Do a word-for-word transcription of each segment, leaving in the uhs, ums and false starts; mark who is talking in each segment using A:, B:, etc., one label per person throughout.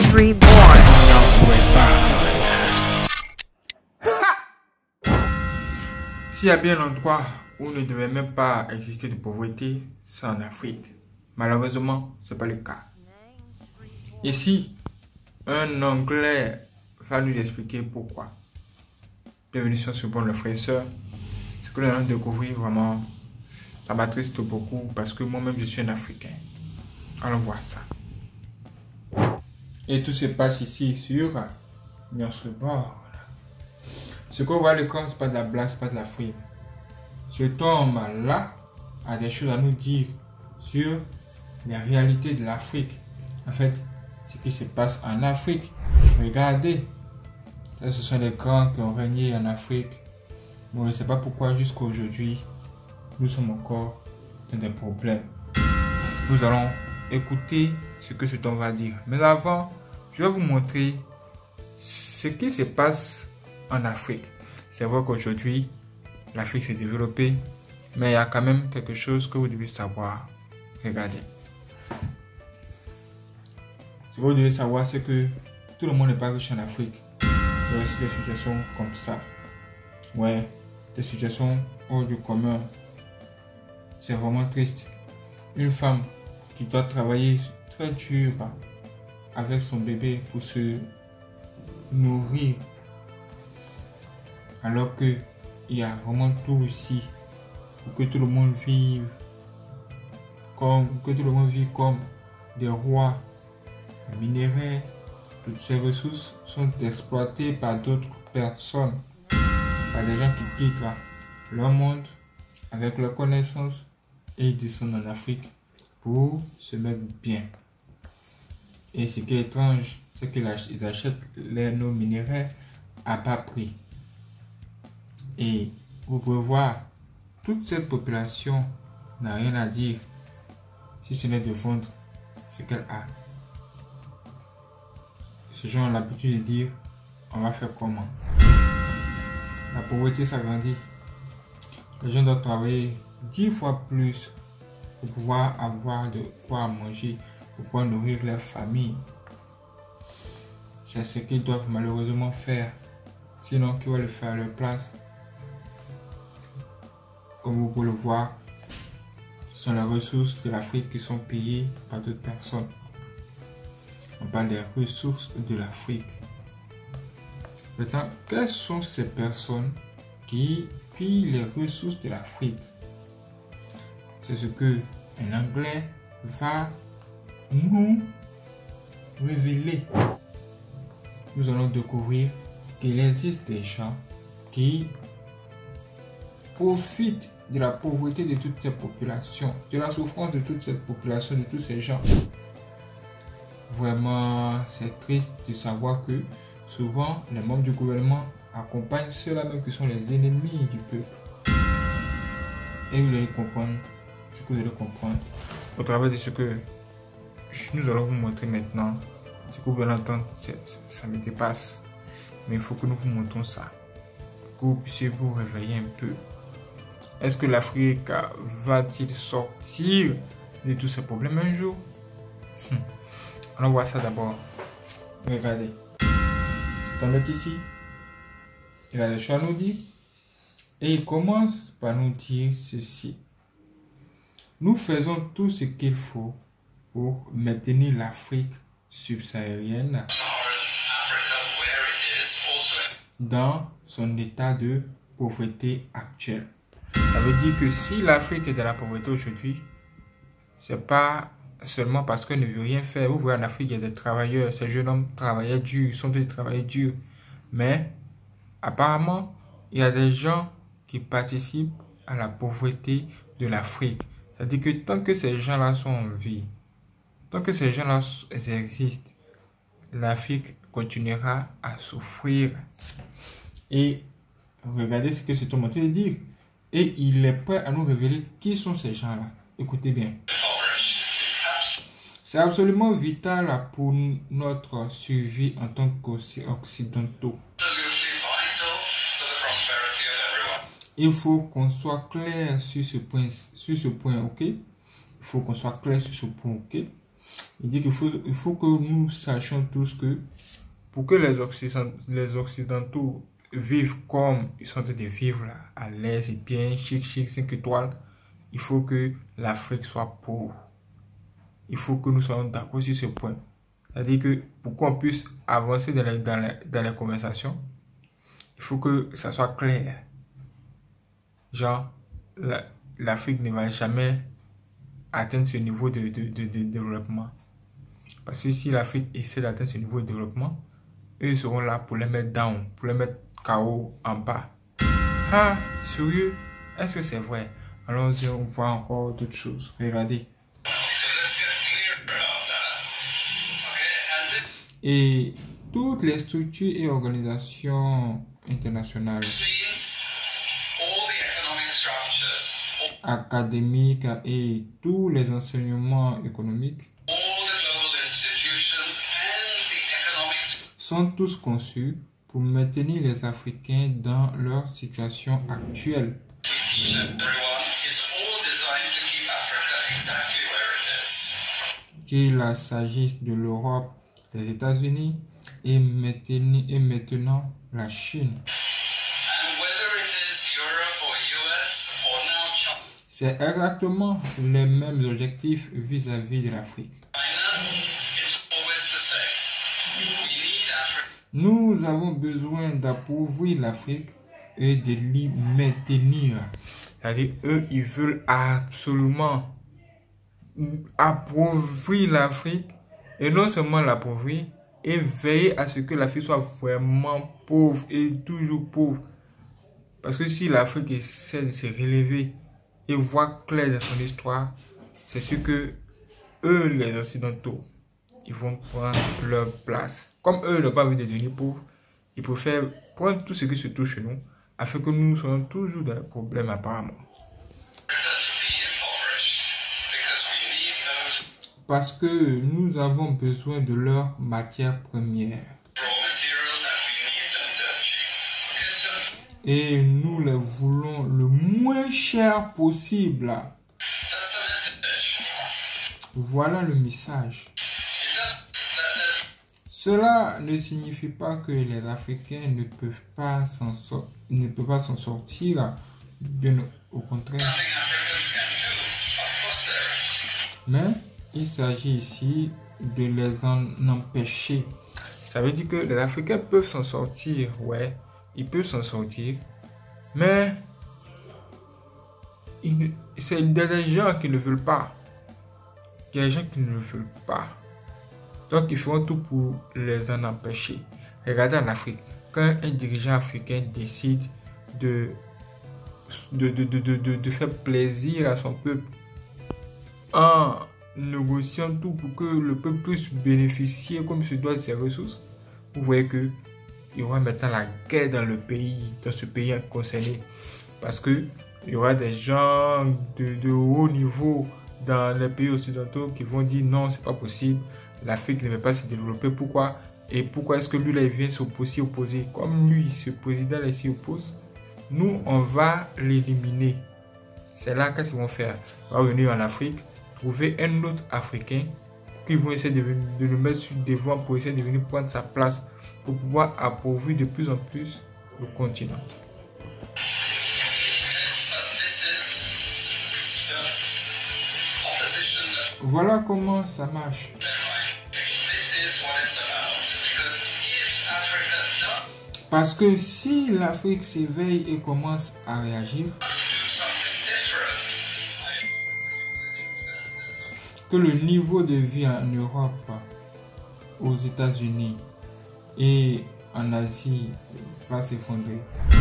A: reborn.
B: N'en souhaite pas. S'il y a bien un endroit où il ne devait même pas exister de pauvreté, c'est en Afrique. Malheureusement, ce n'est pas le cas. Ici, un Anglais va nous expliquer pourquoi. Bienvenue sur ce bon le frère et soeur. Ce que nous allons découvrir vraiment, ça m'attriste beaucoup parce que moi-même je suis un Africain. Allons voir ça. Et tout se passe ici sur notre bord. Ce qu'on voit à l'écran, ce n'est pas de la blague, ce n'est pas de la frime. Cet homme-là a des choses à nous dire sur les réalités de l'Afrique. En fait, ce qui se passe en Afrique. Regardez, ça, ce sont les grands qui ont régné en Afrique. Bon, je ne sais pas pourquoi jusqu'à aujourd'hui, nous sommes encore dans des problèmes. Nous allons écouter ce que cet homme va dire. Mais avant, je vais vous montrer ce qui se passe en Afrique. C'est vrai qu'aujourd'hui, l'Afrique s'est développée, mais il y a quand même quelque chose que vous devez savoir. Regardez. Ce que vous devez savoir, c'est que tout le monde n'est pas riche en Afrique. Il y a aussi des situations comme ça. Ouais, des situations hors du commun. C'est vraiment triste. Une femme qui doit travailler très dur avec son bébé pour se nourrir, alors que il y a vraiment tout ici pour que tout le monde vive comme que tout le monde vive comme des rois. Les minéraux, toutes ces ressources sont exploitées par d'autres personnes, par des gens qui quittent leur monde avec leurs connaissances et ils descendent en Afrique pour se mettre bien. Et ce qui est étrange, c'est qu'ils achètent les, nos minéraux à bas prix. Et vous pouvez voir, toute cette population n'a rien à dire si ce n'est de vendre ce qu'elle a. Ces gens ont l'habitude de dire, on va faire comment? La pauvreté s'agrandit. Les gens doivent travailler dix fois plus pour pouvoir avoir de quoi manger, pour pouvoir nourrir leur famille. C'est ce qu'ils doivent malheureusement faire. Sinon, qui va le faire à leur place? Comme vous pouvez le voir, ce sont les ressources de l'Afrique qui sont payées par d'autres personnes. On parle des ressources de l'Afrique. Maintenant, quelles sont ces personnes qui pillent les ressources de l'Afrique? C'est ce que un Anglais va nous révéler. Nous allons découvrir qu'il existe des gens qui profitent de la pauvreté de toute cette population, de la souffrance de toute cette population, de tous ces gens. Vraiment, c'est triste de savoir que souvent, les membres du gouvernement accompagnent ceux-là même qui sont les ennemis du peuple. Et vous allez comprendre ce que vous allez comprendre au travers de ce que nous allons vous montrer maintenant. Ce que vous allez entendre, ça me dépasse. Mais il faut que nous vous montrons ça. Que vous puissiez vous réveiller un peu. Est-ce que l'Afrique va-t-il sortir de tous ces problèmes un jour? hum. Allons voir ça d'abord. Regardez. Cet homme est ici. Il a des choses à nous dire. Et il commence par nous dire ceci. Nous faisons tout ce qu'il faut pour maintenir l'Afrique subsaharienne dans son état de pauvreté actuel. Ça veut dire que si l'Afrique est dans la pauvreté aujourd'hui, c'est pas seulement parce qu'elle ne veut rien faire. Vous voyez, en Afrique, il y a des travailleurs. Ces jeunes hommes travaillaient dur, ils sont tous travailleurs durs. Mais apparemment, il y a des gens qui participent à la pauvreté de l'Afrique. C'est-à-dire que tant que ces gens-là sont en vie, tant que ces gens-là existent, l'Afrique continuera à souffrir. Et regardez ce que cet homme a de dire. Et il est prêt à nous révéler qui sont ces gens-là. Écoutez bien. C'est absolument vital pour notre survie en tant qu'occidentaux. Il faut qu'on soit clair sur ce point, sur ce point, ok? Il faut qu'on soit clair sur ce point, ok? Il dit qu'il faut, il faut que nous sachions tous que pour que les Occidentaux, les Occidentaux vivent comme ils sont en train de vivre là, à l'aise et bien, chic, chic, cinq étoiles, il faut que l'Afrique soit pauvre. Il faut que nous soyons d'accord sur ce point. C'est-à-dire que pour qu'on puisse avancer dans les, dans, les, dans les conversations, il faut que ça soit clair. Genre, l'Afrique ne va jamais atteindre ce niveau de, de, de, de développement. Parce que si l'Afrique essaie d'atteindre ce niveau de développement, eux seront là pour les mettre down, pour les mettre K O en bas. Ah, sérieux? Est-ce que c'est vrai? Allons-y, on voit encore d'autres choses. Regardez. Et toutes les structures et organisations internationales, académiques et tous les enseignements économiques sont tous conçus pour maintenir les Africains dans leur situation actuelle. Qu'il s'agisse de l'Europe, des États-Unis et maintenant, et maintenant la Chine. C'est exactement les mêmes objectifs vis-à-vis de l'Afrique. Nous avons besoin d'appauvrir l'Afrique et de l'y maintenir. C'est-à-dire, eux, ils veulent absolument appauvrir l'Afrique et non seulement l'appauvrir et veiller à ce que l'Afrique soit vraiment pauvre et toujours pauvre. Parce que si l'Afrique essaie de se relever et voir clair dans son histoire, c'est sûr que eux, les Occidentaux, ils vont prendre leur place. Comme eux n'ont pas envie de devenir pauvres, ils préfèrent prendre tout ce qui se touche chez nous afin que nous soyons toujours dans les problèmes apparemment. Parce que nous avons besoin de leurs matières premières. Et nous les voulons le moins cher possible. Voilà le message. Cela ne signifie pas que les Africains ne peuvent pas s'en sortir, ne peuvent pas s'en sortir, bien au contraire. Mais il s'agit ici de les en empêcher. Ça veut dire que les Africains peuvent s'en sortir, ouais, ils peuvent s'en sortir, mais c'est des gens qui ne veulent pas. Il y a des gens qui ne le veulent pas. Donc, ils feront tout pour les en empêcher. Regardez en Afrique, quand un dirigeant africain décide de, de, de, de, de, de faire plaisir à son peuple en négociant tout pour que le peuple puisse bénéficier comme se doit de ses ressources, vous voyez que il y aura maintenant la guerre dans le pays, dans ce pays concerné. Parce que il y aura des gens de, de haut niveau dans les pays occidentaux qui vont dire non, c'est pas possible. L'Afrique ne va pas se développer. Pourquoi? Et pourquoi est-ce que lui là il vient s'opposer, opposer? Comme lui, ce président là s'y oppose, nous on va l'éliminer. C'est là qu'est-ce qu'ils vont faire? On va venir en Afrique, trouver un autre Africain qui vont essayer de, de le mettre sur devant pour essayer de venir prendre sa place pour pouvoir appauvrir de plus en plus le continent. Voilà comment ça marche. Parce que si l'Afrique s'éveille et commence à réagir, que le niveau de vie en Europe, aux États-Unis et en Asie va s'effondrer.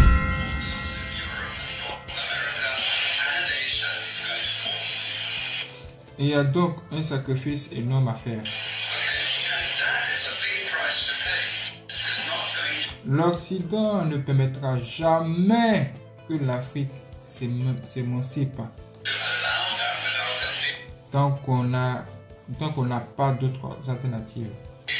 B: Et il y a donc un sacrifice énorme à faire. L'Occident ne permettra jamais que l'Afrique s'émancipe tant qu'on a, tant qu'on n'a pas d'autres alternatives.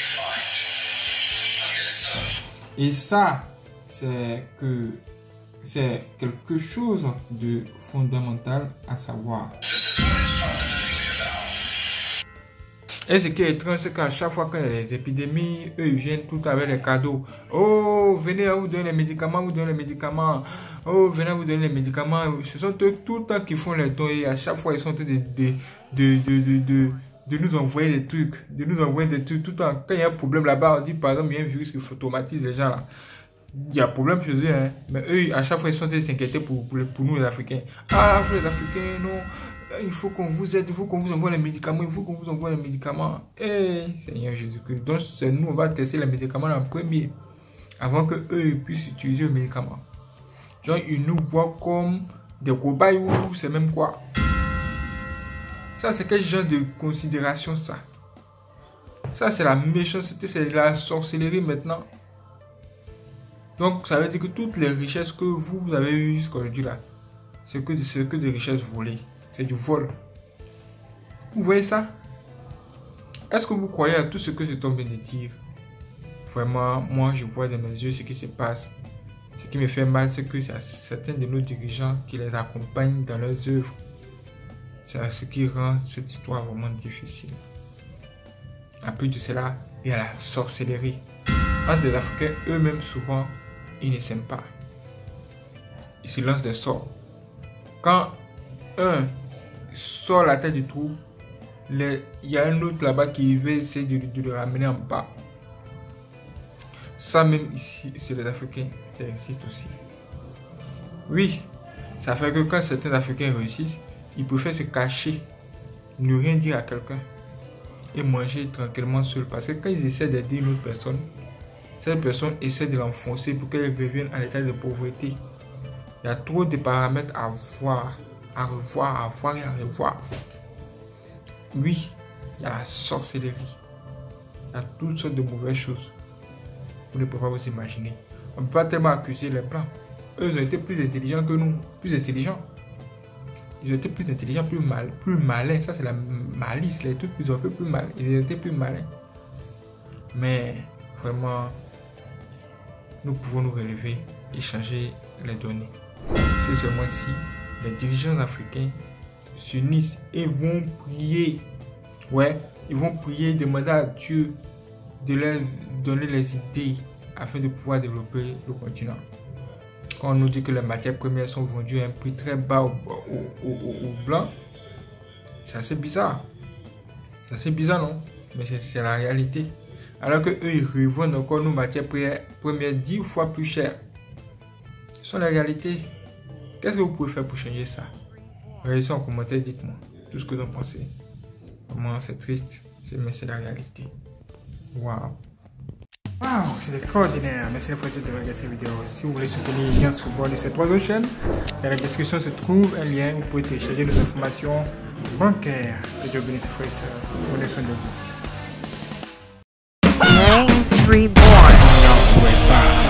B: Et ça, c'est que c'est quelque chose de fondamental à savoir. Et ce qui est étrange, c'est qu'à chaque fois qu'il y a des épidémies, eux, ils viennent tout avec les cadeaux. Oh, venez à vous donner les médicaments, vous donner les médicaments. Oh, venez à vous donner les médicaments. Ce sont eux tout le temps qui font les dons et à chaque fois, ils sont en train de, de, de, de, de, de, de nous envoyer des trucs. De nous envoyer des trucs tout le temps. Quand il y a un problème là-bas, on dit par exemple, il y a un virus qui automatise les gens là. Il y a un problème chez eux, hein. Mais eux, à chaque fois, ils sont en train de s'inquiéter pour, pour, pour nous, les Africains. Ah, vous les Africains, non. Il faut qu'on vous aide, il faut qu'on vous envoie les médicaments, il faut qu'on vous envoie les médicaments. Eh, Seigneur Jésus-Christ. Donc, c'est nous, on va tester les médicaments en premier, avant qu'eux puissent utiliser les médicaments. Genre, ils nous voient comme des cobayes ou c'est même quoi. Ça, c'est quel genre de considération, ça? Ça, c'est la méchanceté, c'est la sorcellerie maintenant. Donc, ça veut dire que toutes les richesses que vous, vous avez eues jusqu'à aujourd'hui là, c'est que, que des richesses volées. C'est du vol. Vous voyez ça? Est-ce que vous croyez à tout ce que cet homme vient de dire? Vraiment, moi, je vois dans mes yeux ce qui se passe. Ce qui me fait mal, c'est que c'est certains de nos dirigeants qui les accompagnent dans leurs œuvres. C'est ce qui rend cette histoire vraiment difficile. En plus de cela, il y a la sorcellerie. Entre les Africains, eux-mêmes, souvent, ils ne s'aiment pas. Ils se lancent des sorts. Quand un sort la tête du trou, il y a un autre là-bas qui veut essayer de, de le ramener en bas. Ça même ici, c'est les Africains, ça existe aussi. Oui, ça fait que quand certains Africains réussissent, ils préfèrent se cacher, ne rien dire à quelqu'un et manger tranquillement seul. Parce que quand ils essaient d'aider une autre personne, cette personne essaie de l'enfoncer pour qu'elle revienne en état de pauvreté. Il y a trop de paramètres à voir, à revoir, à voir et à revoir. Oui, il y a la sorcellerie. Il y a toutes sortes de mauvaises choses. Vous ne pouvez pas vous imaginer. On ne peut pas tellement accuser les Blancs. Eux ont été plus intelligents que nous. Plus intelligents. Ils ont été plus intelligents, plus mal, plus malins. Ça, c'est la malice. Les trucs, ils ont fait plus mal. Ils ont été plus malins. Mais vraiment, nous pouvons nous relever et changer les données. C'est seulement si les dirigeants africains s'unissent et vont prier. Ouais, ils vont prier, demander à Dieu de leur donner les idées afin de pouvoir développer le continent. Quand on nous dit que les matières premières sont vendues à un prix très bas aux au, au, au, au Blancs, c'est assez bizarre. C'est assez bizarre, non? Mais c'est la réalité. Alors que eux, ils revendent encore nos matières premières dix fois plus chères. Ce sont les réalités. Qu'est-ce que vous pouvez faire pour changer ça? Réagissez en commentaire, dites-moi tout ce que vous en pensez. Vraiment, c'est triste, mais c'est la réalité. Waouh! Waouh, c'est extraordinaire. Merci d'avoir été de regarder cette vidéo. Si vous voulez soutenir les liens sur le bord de ces trois autres chaînes, dans la description se trouve un lien où vous pouvez télécharger nos informations bancaires. Que Dieu bénisse frères et sœurs. Prenez soin de vous.
A: Names reborn.